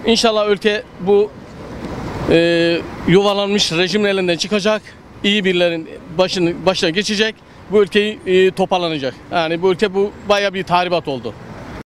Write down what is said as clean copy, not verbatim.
İnşallah ülke bu yuvalanmış rejimin elinden çıkacak. İyi birilerin başına geçecek. Bu ülkeyi toparlanacak. Yani bu ülke bayağı bir tahribat oldu.